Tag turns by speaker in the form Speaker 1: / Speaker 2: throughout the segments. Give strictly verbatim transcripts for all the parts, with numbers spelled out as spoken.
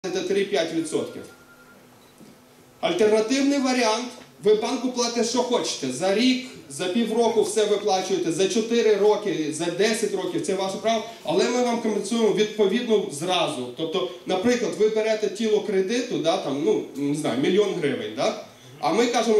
Speaker 1: три-п'ять відсотків. Альтернативний варіант, ви банку платите, що хочете. За рік, за півроку все виплачуєте, за чотири роки, за десять років, це ваше право, але ми вам компенсуємо відповідно зразу. Тобто, наприклад, ви берете тіло кредиту, да, там, ну, не знаю, мільйон гривень, да? А ми кажемо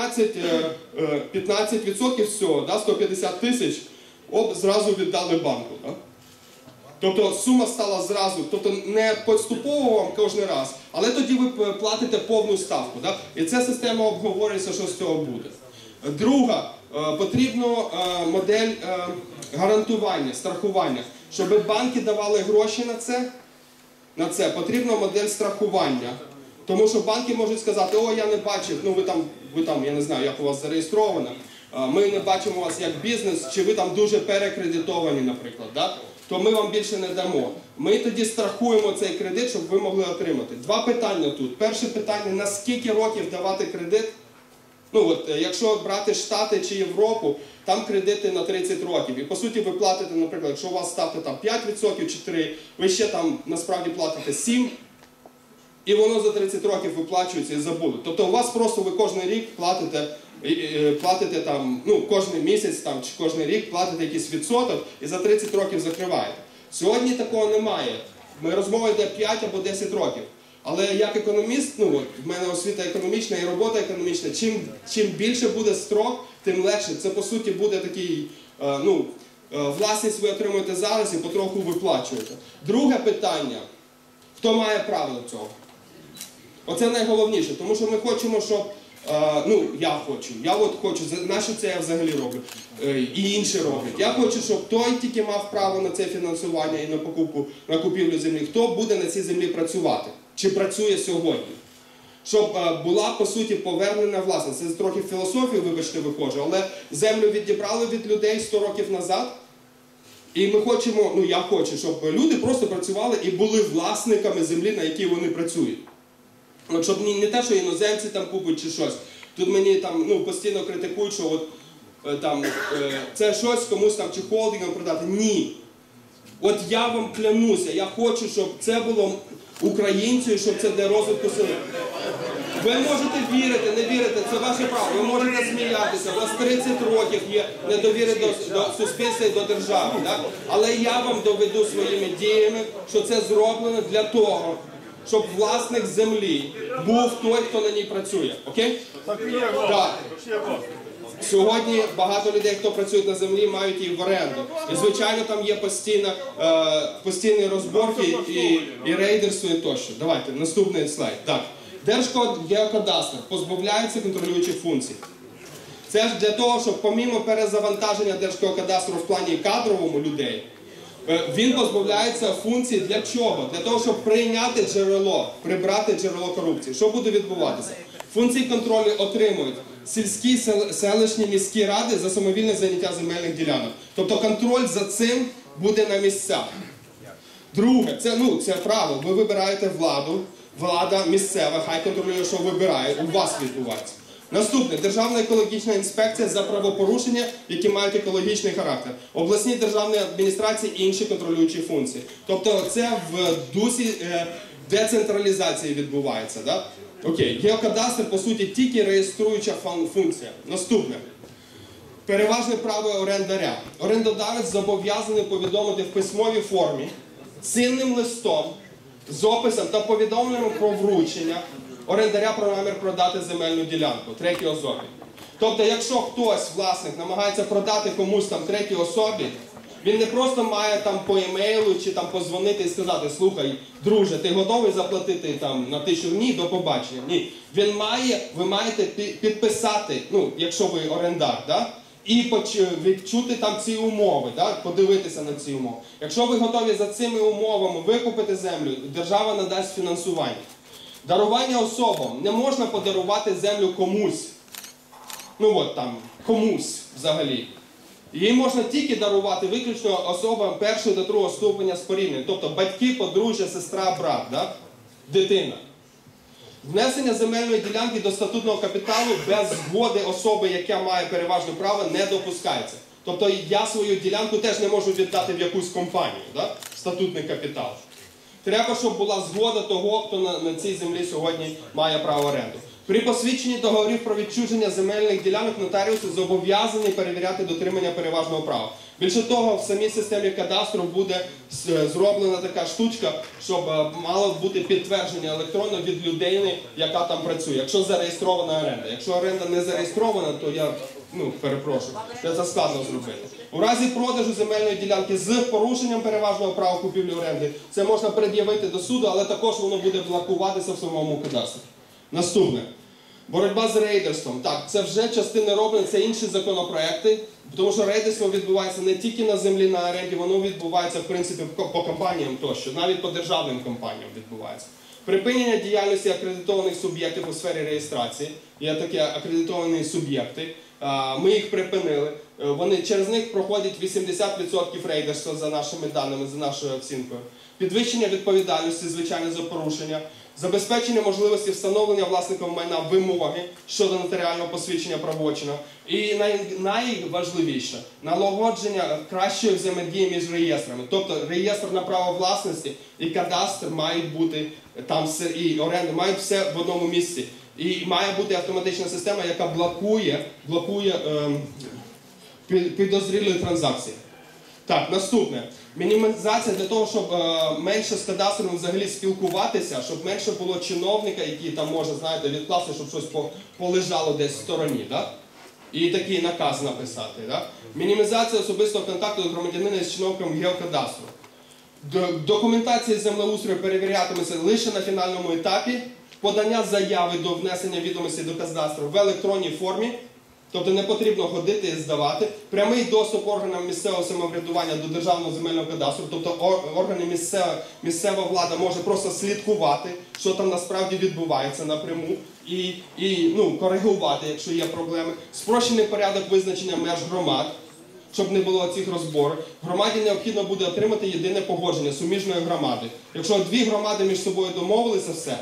Speaker 1: п'ятнадцять відсотків всього, да, сто п'ятдесят тисяч, оп, зразу віддали банку. Да? Тобто сума стала зразу, тобто не поступово вам кожен раз, але тоді ви платите повну ставку. Да? І ця система обговорюється, що з цього буде. Друга, потрібна модель гарантування, страхування. Щоб банки давали гроші на це, на це потрібна модель страхування. Тому що банки можуть сказати, о, я не бачив, ну ви там, ви там, я не знаю, як у вас зареєстровано, ми не бачимо вас як бізнес, чи ви там дуже перекредитовані, наприклад, да? То ми вам більше не дамо. Ми тоді страхуємо цей кредит, щоб ви могли отримати. Два питання тут. Перше питання, на скільки років давати кредит? Ну от, якщо брати Штати чи Європу, там кредити на тридцять років. І по суті ви платите, наприклад, якщо у вас ставка там п'ять відсотків чи три відсотки, ви ще там насправді платите сім відсотків, і воно за тридцять років виплачується і забули. Тобто у вас просто ви кожен рік платите, платите там, ну, кожен місяць там, чи кожен рік платите якийсь відсоток і за тридцять років закриваєте. Сьогодні такого немає. Ми розмова йде п'ять або десять років. Але як економіст, ну от, в мене освіта економічна і робота економічна, чим, чим більше буде строк, тим легше. Це по суті буде такий, е, ну, е, власність ви отримуєте зараз і потроху виплачуєте. Друге питання, хто має право до цього? Оце найголовніше, тому що ми хочемо, щоб, е, ну, я хочу, я от хочу, на що це я взагалі роблю, е, і інші роблять. Я хочу, щоб той тільки мав право на це фінансування і на покупку, на купівлю землі, хто буде на цій землі працювати, чи працює сьогодні. Щоб е, була, по суті, повернена власність. Це трохи в філософію, вибачте, виходжу, але землю відібрали від людей сто років назад. І ми хочемо, ну я хочу, щоб люди просто працювали і були власниками землі, на якій вони працюють. От, щоб не, не те, що іноземці там купують чи щось. Тут мені там, ну, постійно критикують, що от, е, там, е, це щось комусь там чи холдингам продати. Ні. От я вам клянуся, я хочу, щоб це було українцю, щоб це для розвитку сили. Ви можете вірити, не вірити, це ваше право. Ви можете сміятися, у вас тридцять років є недовіри до, до суспільства і до держави. Да? Але я вам доведу своїми діями, що це зроблено для того, щоб власник землі був той, хто на ній працює. Окей? Так. Сьогодні багато людей, хто працює на землі, мають її в оренду. І, звичайно, там є постійно, е, постійні розборки і, і рейдерство і тощо. Давайте, наступний слайд. Так. Держгеокадастр позбавляється контролюючих функцій. Це ж для того, щоб помімо перезавантаження Держгеокадастру в плані кадровому людей, він позбавляється функцій для чого? Для того, щоб прийняти джерело, прибрати джерело корупції. Що буде відбуватися? Функції контролю отримують сільські, селищні, міські ради за самовільне заняття земельних ділянок. Тобто контроль за цим буде на місцях. Друге, це, ну, це право, ви вибираєте владу, влада місцева, хай контролює, що вибирає, у вас відбувається. Наступне, Державна екологічна інспекція за правопорушення, які мають екологічний характер. Обласні державні адміністрації і інші контролюючі функції. Тобто це в дусі е, децентралізації відбувається. Да? Окей, геокадастр, по суті, тільки реєструюча функція. Наступне. Переважне право орендаря. Орендодавець зобов'язаний повідомити в письмовій формі, цінним листом, з описом та повідомленням про вручення орендаря про намір продати земельну ділянку, третій особі. Тобто, якщо хтось, власник, намагається продати комусь там третій особі, він не просто має там по емейлу чи там позвонити і сказати, слухай, друже, ти готовий заплатити там на тисячу? Ні, до побачення. Ні. Він має, ви маєте підписати, ну, якщо ви орендар, да? І відчути там ці умови, да? Подивитися на ці умови. Якщо ви готові за цими умовами викупити землю, держава надасть фінансування. Дарування особам. Не можна подарувати землю комусь. Ну от там, комусь взагалі. Її можна тільки дарувати виключно особам першого до другого ступеня споріднення. Тобто батьки, подружжя, сестра, брат, да? Дитина. Внесення земельної ділянки до статутного капіталу без згоди особи, яка має переважне право, не допускається. Тобто я свою ділянку теж не можу віддати в якусь компанію, да? Статутний капітал. Треба, щоб була згода того, хто на, на цій землі сьогодні має право оренду. При посвідченні договорів про відчуження земельних ділянок нотаріуси зобов'язані перевіряти дотримання переважного права. Більше того, в самій системі кадастру буде зроблена така штучка, щоб мало бути підтвердження електронно від людини, яка там працює, якщо зареєстрована оренда. Якщо оренда не зареєстрована, то я ну, перепрошую, це складно зробити. У разі продажу земельної ділянки з порушенням переважного права купівлі-оренди, це можна пред'явити до суду, але також воно буде блокуватися в самому кадастрі. Наступне. Боротьба з рейдерством. Так, це вже частини роблені, це інші законопроекти, тому що рейдерство відбувається не тільки на землі, на оренді, воно відбувається, в принципі, по компаніям тощо, навіть по державним компаніям відбувається. Припинення діяльності акредитованих суб'єктів у сфері реєстрації. Є такі акредитовані суб'єкти. Ми їх припинили. Вони, через них проходять вісімдесят відсотків рейдерства за нашими даними, за нашою оцінкою. Підвищення відповідальності, звичайно, за порушення. Забезпечення можливості встановлення власником майна вимоги щодо нотаріального посвідчення правочину. І най, найважливіше – налагодження кращої взаємодії між реєстрами. Тобто реєстр на право власності і кадастр мають бути там все, і оренда, мають все в одному місці. І має бути автоматична система, яка блокує, блокує е, підозрілі транзакції. Так, наступне. Мінімізація для того, щоб е, менше з кадастром взагалі спілкуватися, щоб менше було чиновника, який там може, знаєте, відкласти, щоб щось по, полежало десь в стороні, да? І такий наказ написати. Да? Мінімізація особистого контакту громадянина з чиновником геокадастру. Документація землеустрою перевірятиметься лише на фінальному етапі. Подання заяви до внесення відомостей до кадастру в електронній формі. Тобто не потрібно ходити і здавати. Прямий доступ органам місцевого самоврядування до державного земельного кадастру. Тобто органи місцева, місцева влада може просто слідкувати, що там насправді відбувається напряму. І, і ну, коригувати, якщо є проблеми. Спрощений порядок визначення меж громад, щоб не було цих розборів. Громаді необхідно буде отримати єдине погодження суміжної громади. Якщо дві громади між собою домовилися, все.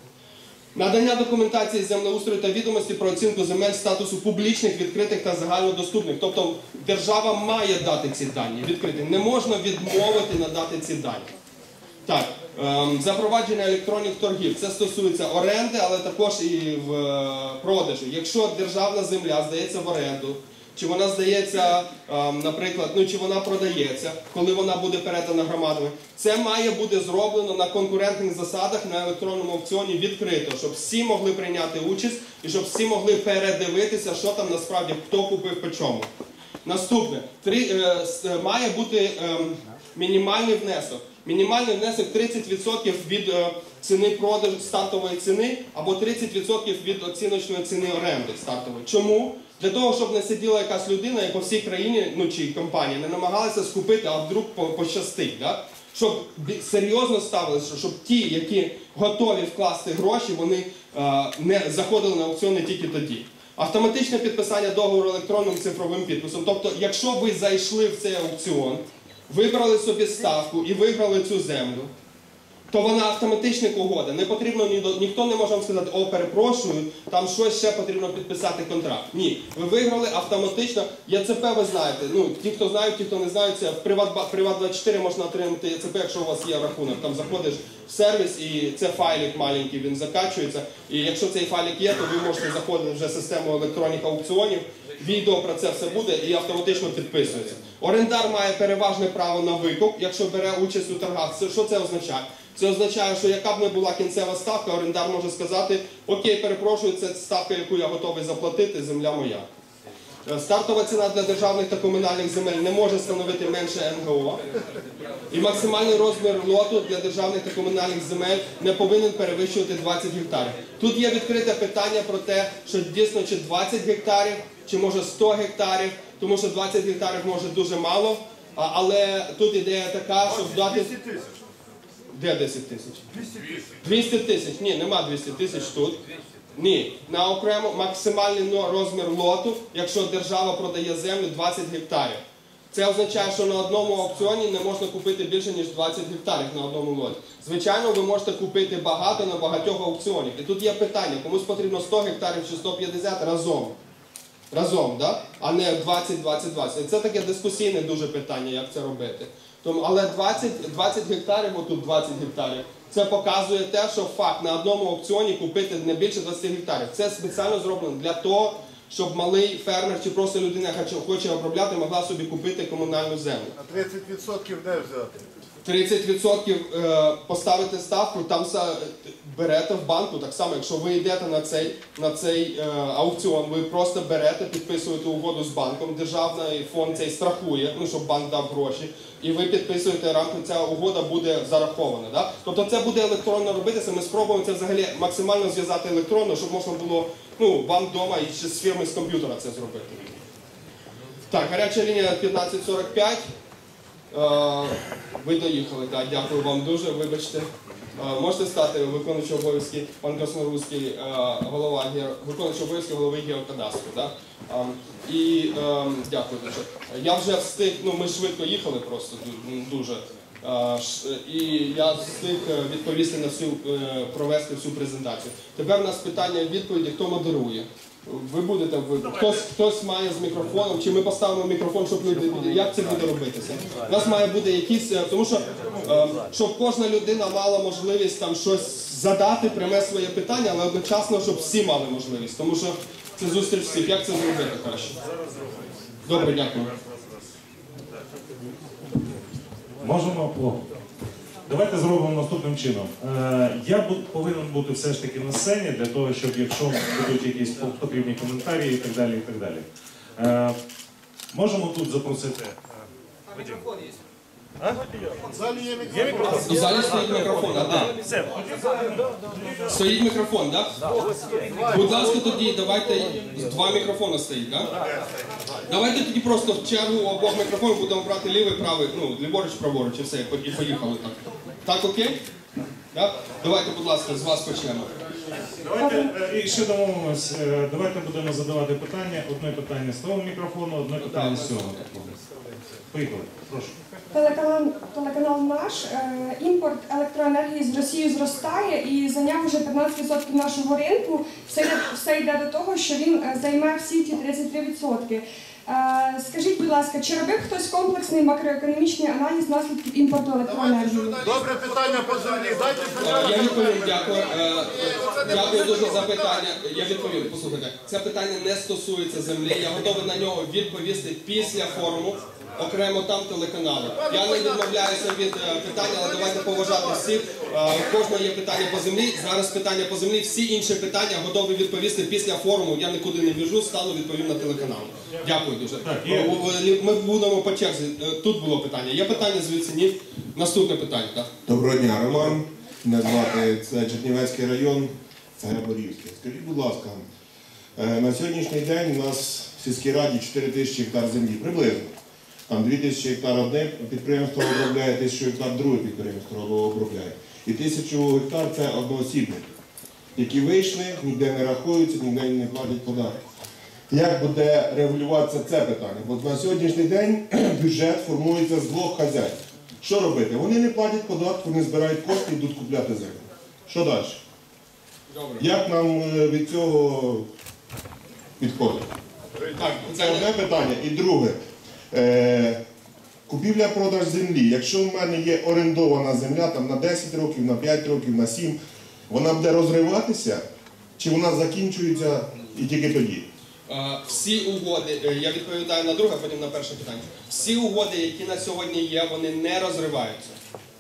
Speaker 1: Надання документації землеустрою та відомості про оцінку земель статусу публічних, відкритих та загальнодоступних. Тобто держава має дати ці дані відкриті. Не можна відмовити надати ці дані. Так, ем, запровадження електронних торгів. Це стосується оренди, але також і в е, продажу. Якщо державна земля здається в оренду, чи вона здається, ем, наприклад, ну, чи вона продається, коли вона буде передана громадами, це має бути зроблено на конкурентних засадах на електронному аукціоні відкрито, щоб всі могли прийняти участь і щоб всі могли передивитися, що там насправді, хто купив по чому. Наступне. Три, е, має бути е, мінімальний внесок. Мінімальний внесок тридцять відсотків від е, ціни продажу стартової ціни або тридцять відсотків від оціночної ціни оренди стартової. Чому? Для того, щоб не сиділа якась людина і по всій країні, ну чи компанія, не намагалася скупити, а вдруг пощастить. Да? Щоб серйозно ставилися, щоб ті, які готові вкласти гроші, вони е, не заходили на аукціони тільки тоді. Автоматичне підписання договору електронним цифровим підписом. Тобто, якщо ви зайшли в цей аукціон, вибрали собі ставку і виграли цю землю, то вона автоматична угода. Не потрібно, ні, ніхто не може вам сказати, о, перепрошую, там щось ще потрібно підписати контракт. Ні, ви виграли автоматично. ЄЦП ви знаєте, ну, ті, хто знають, ті, хто не знають, це в Приват двадцять чотири можна отримати ЄЦП, якщо у вас є рахунок. Там заходиш в сервіс і це файлик маленький, він закачується. І якщо цей файлик є, то ви можете заходити вже в систему електронних аукціонів, відео про це все буде і автоматично підписується. Орендар має переважне право на викуп, якщо бере участь у торгах. Що це означає? Це означає, що яка б не була кінцева ставка, орендар може сказати, окей, перепрошую, це ставка, яку я готовий заплатити, земля моя. Стартова ціна для державних та комунальних земель не може становити менше ен ге о. І максимальний розмір лоту для державних та комунальних земель не повинен перевищувати двадцять гектарів. Тут є відкрите питання про те, що дійсно чи двадцять гектарів, чи може сто гектарів, тому що двадцять гектарів може дуже мало, але тут ідея така, щоб дати... Де десять тисяч? двісті тисяч. Ні, нема двісті тисяч тут. Ні. На окремо максимальний розмір лоту, якщо держава продає землю двадцять гектарів. Це означає, що на одному аукціоні не можна купити більше, ніж двадцять гектарів на одному лоті. Звичайно, ви можете купити багато на багатьох аукціонах. І тут є питання, комусь потрібно сто гектарів чи сто п'ятдесят разом. Разом, да? А не двадцять двадцять двадцять. Це таке дискусійне дуже питання, як це робити. Тому, але двадцять, двадцять гектарів, отут двадцять гектарів, це показує те, що факт на одному аукціоні купити не більше двадцяти гектарів. Це спеціально зроблено для того, щоб малий фермер чи просто людина, яка хоче обробляти, могла собі купити комунальну землю.
Speaker 2: А тридцять відсотків де взяти?
Speaker 1: тридцять відсотків поставити ставку, там берете в банку, так само, якщо ви йдете на цей, на цей аукціон, ви просто берете, підписуєте угоду з банком, державний фонд цей страхує, ну, щоб банк дав гроші, і ви підписуєте рамку, ця угода буде зарахована. Да? Тобто це буде електронно робитися, ми спробуємо це взагалі максимально зв'язати електронно, щоб можна було, ну, вам вдома і з фірми з комп'ютера це зробити. Так, гаряча лінія п'ятнадцять сорок п'ять. Ви доїхали, так, дякую вам дуже, вибачте. Можете стати виконуючий обов'язки, пан Краснорусський, голова, виконуючий обов'язки голови геокадастру. Так? І дякую дуже. Я вже встиг, ну ми швидко їхали просто дуже. І я встиг відповісти на всю, провести всю презентацію. Тепер у нас питання відповіді, хто модерує. Ви будете, ви, хтось, хтось має з мікрофоном, чи ми поставимо мікрофон, щоб люди, як це буде робитися? У нас має бути якісь, тому що, щоб кожна людина мала можливість там щось задати, пряме своє питання, але одночасно, щоб всі мали можливість, тому що це зустріч всіх. Як це зробити краще? Добре, дякую.
Speaker 3: Можемо по... Давайте зробимо наступним чином. Я повинен бути все ж таки на сцені, для того, щоб якщо будуть якісь потрібні коментарі і так далі, і так далі. Можемо тут запросити...
Speaker 4: А мікрофон є?
Speaker 3: А?
Speaker 2: В залі є мікрофон.
Speaker 1: У залі стоїть мікрофон, а де? Стоїть мікрофон, так? Да? Будь ласка, тоді давайте, два мікрофони стоїть, так? Да? Давайте тоді просто в чергу обох мікрофонів будемо брати лівий, правий, ну, ліворуч, праворуч і все, і поїхали так. Так, окей? Да? Давайте, будь ласка, з вас почнемо.
Speaker 3: Давайте, і ще домовимось, давайте будемо задавати питання. Одне питання з того мікрофону, одне питання з цього мікрофону. Поїхали, прошу.
Speaker 5: Телеканал, телеканал «Наш». Імпорт електроенергії з Росії зростає і зайняв вже п'ятнадцять відсотків нашого ринку. Все йде, все йде до того, що він займе всі ті тридцять три відсотки. Скажіть, будь ласка, чи робив хтось комплексний макроекономічний аналіз наслідків імпорту електроенергії?
Speaker 2: Добре питання по землі. Дайте питання.
Speaker 1: Я відповім, дякую. Дякую дуже за питання. Я відповім, послухайте. Це питання не стосується землі. Я готовий на нього відповісти після форуму. Окремо там телеканали. Я не відмовляюся від питання, але давайте поважати всіх. У кожного є питання по землі. Зараз питання по землі. Всі інші питання готові відповісти після форуму. Я нікуди не біжу, стану відповім на телеканал. Дякую дуже. Ми будемо по черзі. Тут було питання. Є питання звідси? Ні? Наступне питання. Так?
Speaker 6: Доброго дня, Роман. Мене звати, це Чернівецький район, це Гриборівський. Скажіть, будь ласка, на сьогоднішній день у нас в сільській раді чотири тисячі гектар землі, приблизно. Там дві тисячі гектар одне підприємство обробляє, тисячу гектар друге підприємство обробляє. І тисячу гектар це одноосібники, які вийшли, ніде не рахуються, ніде не платять податки. Як буде регулюватися це питання? Бо на сьогоднішній день бюджет формується з двох хазяїв. Що робити? Вони не платять податки, вони збирають кошти і йдуть купляти землю. Що далі?
Speaker 1: Добре.
Speaker 6: Як нам від цього підходити?
Speaker 1: Так,
Speaker 6: Це одне питання. І друге. Е, Купівля-продаж землі. Якщо в мене є орендована земля там, на десять років, на п'ять років, на сім, вона буде розриватися, чи вона закінчується і тільки тоді?
Speaker 1: Всі угоди, я відповідаю на друге, потім на перше питання. Всі угоди, які на сьогодні є, вони не розриваються.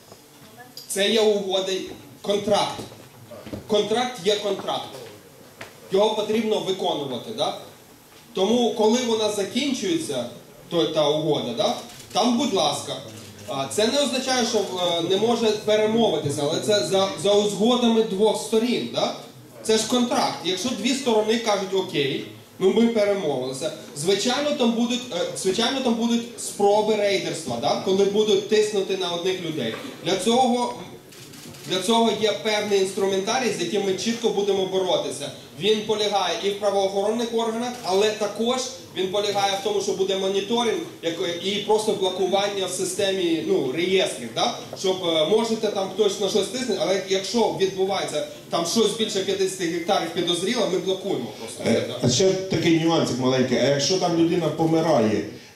Speaker 1: Це є угоди, контракт. Контракт є контракт. Його потрібно виконувати. Да? Тому, коли вона закінчується, то, та угода, да? Там, будь ласка, це не означає, що не може перемовитися, але це за, за узгодами двох сторін. Да? Це ж контракт. Якщо дві сторони кажуть окей, ну ми перемовилися, звичайно там будуть, звичайно, там будуть спроби рейдерства, да? Коли будуть тиснути на одних людей. Для цього, для цього є певний інструментарій, з яким ми чітко будемо боротися. Він полягає і в правоохоронних органах, але також він полягає в тому, що буде моніторинг і просто блокування в системі, ну, реєстрів, да? Щоб можете там хтось на щось тиснути, але якщо відбувається там щось більше п'ятдесят гектарів підозріло, ми блокуємо просто.
Speaker 6: Е, а ще такий нюансик маленький, а якщо там людина помирає,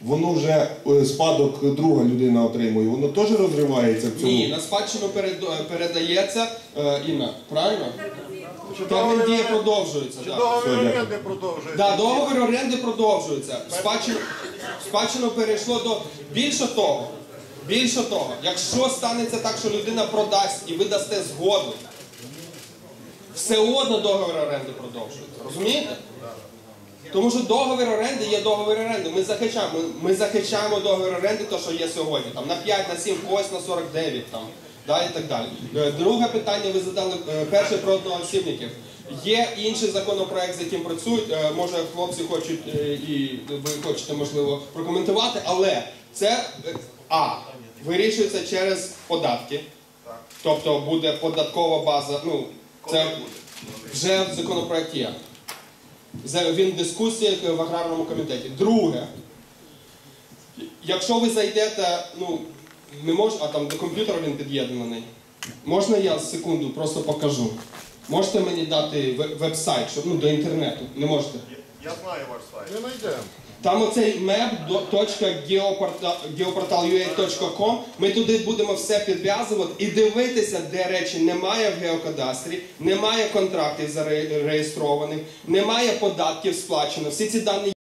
Speaker 6: воно вже е, спадок друга людина отримує, воно теж розривається в цьому?
Speaker 1: Ні, на спадщину перед- передається е, Інна, правильно?
Speaker 2: Чи
Speaker 1: Термін дії
Speaker 2: договір-
Speaker 1: продовжується.
Speaker 2: Чи
Speaker 1: Да.
Speaker 2: договір
Speaker 6: Все,
Speaker 2: оренди продовжується?
Speaker 1: Да, договір оренди продовжується. Спадщину, спадщину перейшло до більше того. Більше того, якщо станеться так, що людина продасть і ви дасте згоду, все одно договір оренди продовжується. Розумієте? Тому що договір оренди є договір оренди. Ми захищаємо, ми, ми захищаємо договір оренди, то, що є сьогодні. Там, на п'ять, на сім, когось на сорок дев'ять. Там, да, і так далі. Е, Друге питання ви задали, е, перше про одноосібників. Є інший законопроект, з яким працюють. Е, Може, хлопці хочуть, е, і ви хочете, можливо, прокоментувати, але це, е, а, вирішується через податки. Тобто буде податкова база, ну, це вже в законопроекті є. Це він в дискусіях в аграрному комітеті. Друге, якщо ви зайдете, ну, не мож, а там до комп'ютера він під'єднаний. Можна я секунду просто покажу? Можете мені дати веб- веб-сайт, щоб, ну, до інтернету? Не можете?
Speaker 2: Я знаю ваш сайт. Не знайдемо.
Speaker 1: Там оцей меп точка геопортал ю а точка ком, ми туди будемо все підв'язувати і дивитися, де речі немає в геокадастрі, немає контрактів зареєстрованих, немає податків сплачено. Всі ці дані